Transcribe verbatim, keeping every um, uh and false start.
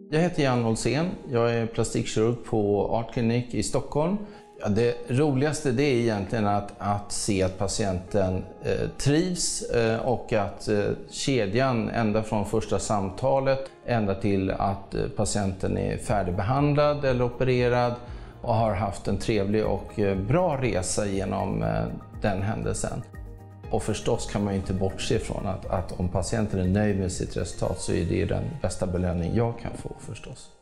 Jag heter Jan Olsén. Jag är plastikkirurg på Art Clinic i Stockholm. Ja, det roligaste det är egentligen att, att se att patienten eh, trivs eh, och att eh, kedjan ända från första samtalet ända till att eh, patienten är färdigbehandlad eller opererad och har haft en trevlig och eh, bra resa genom eh, den händelsen. Och förstås kan man ju inte bortse från att, att om patienten är nöjd med sitt resultat så är det den bästa belöning jag kan få förstås.